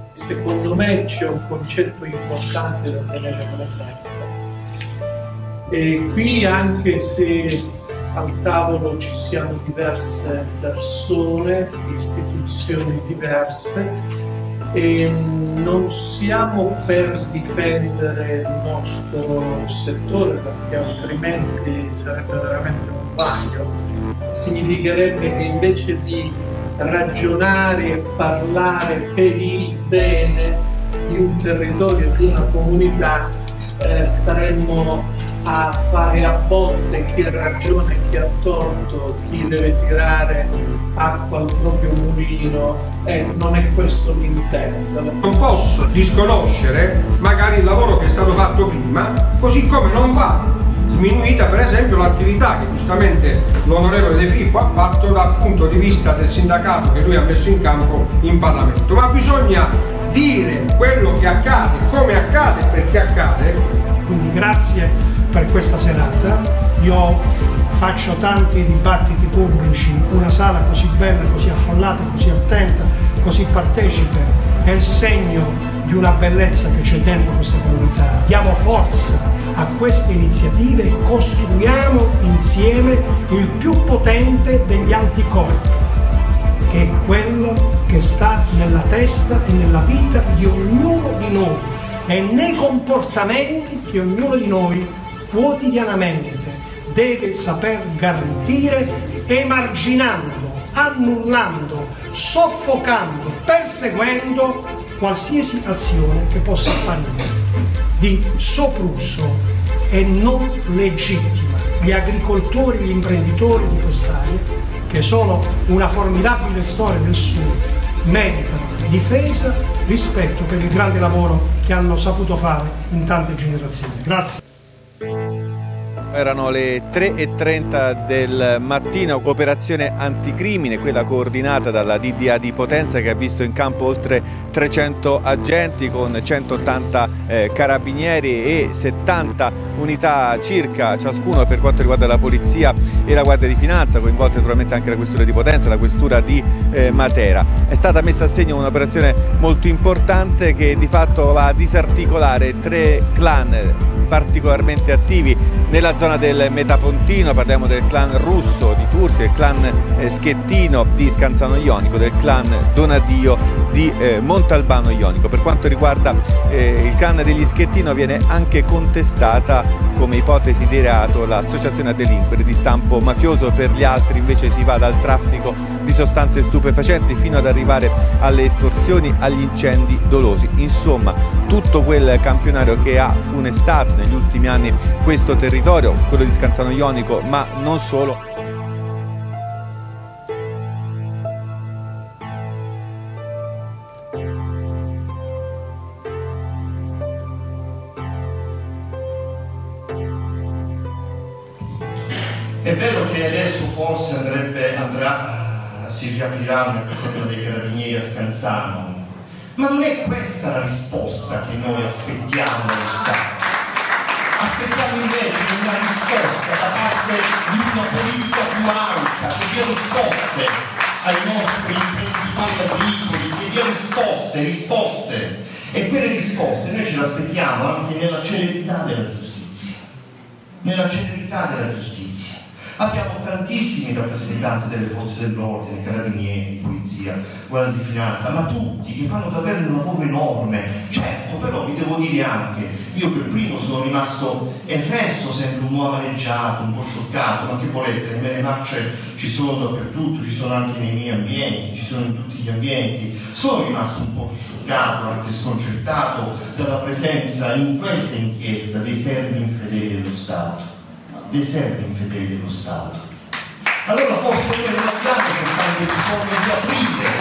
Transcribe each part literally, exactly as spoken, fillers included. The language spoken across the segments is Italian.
Secondo me c'è un concetto importante da tenere presente. E qui, anche se al tavolo ci siano diverse persone, istituzioni diverse, e non siamo per difendere il nostro settore, perché altrimenti sarebbe veramente un bagno. Significherebbe che invece di ragionare e parlare per il bene di un territorio, di una comunità, eh, staremmo a fare a botte chi ha ragione e chi ha torto, chi deve tirare acqua al proprio mulino. Eh, non è questo l'intento. Non posso disconoscere magari il lavoro che è stato fatto prima, così come non va sminuita per esempio l'attività che giustamente l'onorevole De Filippo ha fatto dal punto di vista del sindacato che lui ha messo in campo in Parlamento. Ma bisogna dire quello che accade, come accade, perché accade. Quindi grazie per questa serata. Io faccio tanti dibattiti pubblici, una sala così bella, così affollata, così attenta, così partecipe, è il segno di una bellezza che c'è dentro questa comunità. Diamo forza a queste iniziative e costruiamo insieme il più potente degli anticorpi, che è quello che sta nella testa e nella vita di ognuno di noi e nei comportamenti che ognuno di noi quotidianamente deve saper garantire, emarginando, annullando, soffocando, perseguendo qualsiasi azione che possa apparire di sopruso e non legittima. Gli agricoltori, gli imprenditori di quest'area, che sono una formidabile storia del Sud, meritano difesa, rispetto per il grande lavoro che hanno saputo fare in tante generazioni. Grazie. Erano le tre e trenta del mattino, operazione anticrimine, quella coordinata dalla D D A di Potenza, che ha visto in campo oltre trecento agenti con centottanta eh, carabinieri e settanta unità circa ciascuno per quanto riguarda la polizia e la Guardia di Finanza, coinvolte naturalmente anche la Questura di Potenza, la Questura di eh, Matera. È stata messa a segno un'operazione molto importante che di fatto va a disarticolare tre clan particolarmente attivi nella zona del Metapontino. Parliamo del clan Russo di Tursi, del clan eh, Schettino di Scanzano Ionico, del clan Donadio di eh, Montalbano Ionico. Per quanto riguarda eh, il clan degli Schettino, viene anche contestata come ipotesi di reato l'associazione a delinquere di stampo mafioso. Per gli altri invece si va dal traffico di sostanze stupefacenti fino ad arrivare alle estorsioni, agli incendi dolosi. Insomma, tutto quel campionario che ha funestato negli ultimi anni questo territorio, quello di Scanzano Ionico, ma non solo. È vero che adesso forse andrebbe, andrà, si riaprirà una caserma dei carabinieri a Scanzano, ma non è questa la risposta che noi aspettiamo dallo Stato. Aspettiamo invece una risposta da parte di una politica più alta, che dia risposte ai nostri imprenditori agricoli, che dia risposte, risposte. E quelle risposte noi ce le aspettiamo anche nella celerità della giustizia. Nella celerità della giustizia. Abbiamo tantissimi rappresentanti delle forze dell'ordine, carabinieri, polizia, guardia di finanza, ma tutti che fanno davvero un lavoro enorme. Certo, però vi devo dire anche, io per primo sono rimasto e resto sempre un po' amareggiato, un po' scioccato, ma che volete, le mie marce ci sono dappertutto, ci sono anche nei miei ambienti, ci sono in tutti gli ambienti. Sono rimasto un po' scioccato, anche sconcertato dalla presenza in questa inchiesta dei servi infedeli dello Stato. dei servi infedeli dello Stato. Allora forse noi non abbiamo soltanto bisogno di aprire,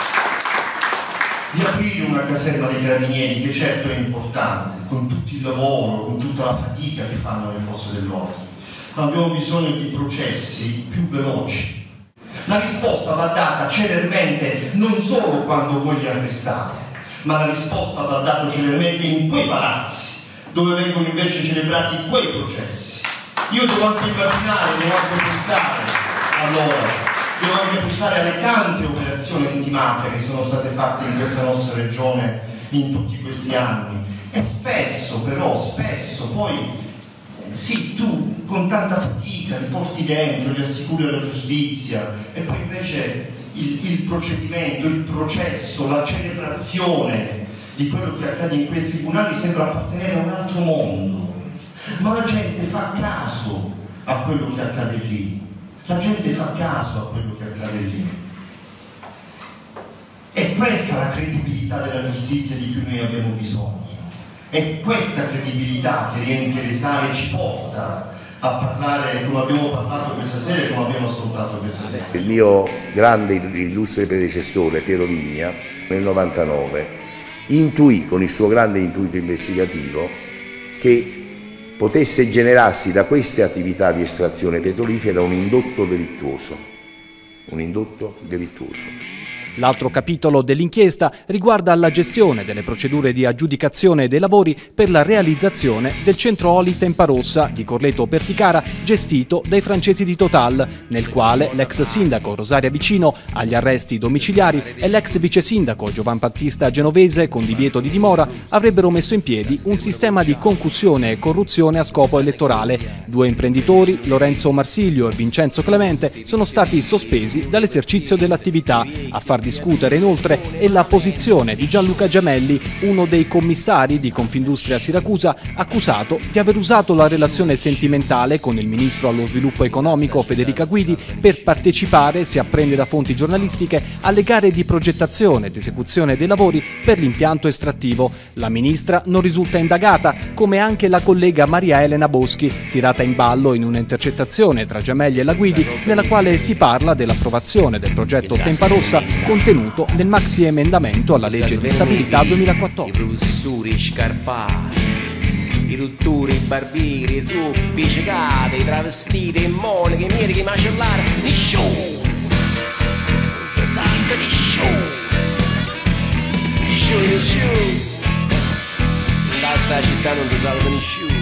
di aprire una caserma dei carabinieri, che certo è importante, con tutto il lavoro, con tutta la fatica che fanno le forze dell'ordine, ma abbiamo bisogno di processi più veloci. La risposta va data celermente, non solo quando voi li arrestate, ma la risposta va data celermente in quei palazzi, dove vengono invece celebrati quei processi. Io devo anche immaginare, devo anche pensare, allora, devo anche pensare alle tante operazioni operazioni antimafia che sono state fatte in questa nostra regione in tutti questi anni. E spesso però, spesso poi eh, sì, tu con tanta fatica li porti dentro, li assicuri alla giustizia e poi invece il, il procedimento, il processo, la celebrazione di quello che accade in quei tribunali sembra appartenere a un altro mondo, ma la gente fa caso a quello che accade lì, la gente fa caso a quello che accade lì. È questa la credibilità della giustizia di cui noi abbiamo bisogno, è questa credibilità che riempie le sale e ci porta a parlare come abbiamo parlato questa sera e come abbiamo ascoltato questa sera. Il mio grande illustre predecessore Piero Vigna nel novantanove intuì con il suo grande intuito investigativo che potesse generarsi da queste attività di estrazione petrolifera un indotto delittuoso, un indotto delittuoso. L'altro capitolo dell'inchiesta riguarda la gestione delle procedure di aggiudicazione dei lavori per la realizzazione del centro oli Tempa Rossa di Corleto Perticara gestito dai francesi di Total, nel quale l'ex sindaco Rosaria Vicino agli arresti domiciliari e l'ex vice sindaco Giovan Battista Genovese con divieto di dimora avrebbero messo in piedi un sistema di concussione e corruzione a scopo elettorale. Due imprenditori, Lorenzo Marsilio e Vincenzo Clemente, sono stati sospesi dall'esercizio dell'attività. A far discutere inoltre è la posizione di Gianluca Giamelli, uno dei commissari di Confindustria Siracusa, accusato di aver usato la relazione sentimentale con il ministro allo sviluppo economico Federica Guidi per partecipare, si apprende da fonti giornalistiche, alle gare di progettazione ed esecuzione dei lavori per l'impianto estrattivo. La ministra non risulta indagata, come anche la collega Maria Elena Boschi, tirata in ballo in un'intercettazione tra Giamelli e la Guidi, nella quale si parla dell'approvazione del progetto Tempa Rossa contenuto nel maxi emendamento alla legge di stabilità duemilaquattordici. I professori scarpati, i dottori, i barbieri, i zuppi, i cicate, i travestiti, i monache, i medici, i macellari, i show! Non si sa di show! Show, show! In questa città non si sa di show!